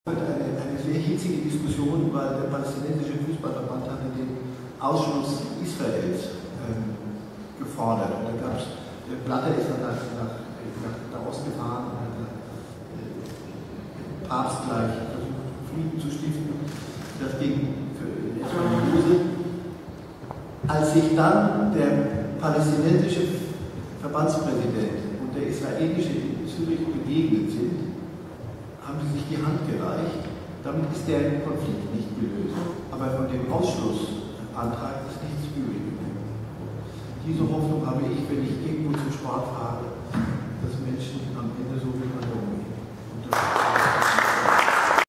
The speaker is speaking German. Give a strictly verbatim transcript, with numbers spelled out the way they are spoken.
Eine, eine sehr hitzige Diskussion, weil der palästinensische Fußballverband hatte den Ausschluss Israels ähm, gefordert. Und da gab es, der Blatter ist dann nach, nach, nach Davos gefahren und hat äh, Papst gleich versucht, Frieden zu stiften. Das ging für erstmal in die Hose. Als sich dann der palästinensische Verbandspräsident und der israelische in Zürich begegnet sind, haben sie sich die Hand gereicht. Damit ist der Konflikt nicht gelöst. Aber von dem Ausschlussantrag ist nichts übrig geblieben. Diese Hoffnung habe ich, wenn ich irgendwo zum Sport fahre, dass Menschen am Ende so miteinander umgehen.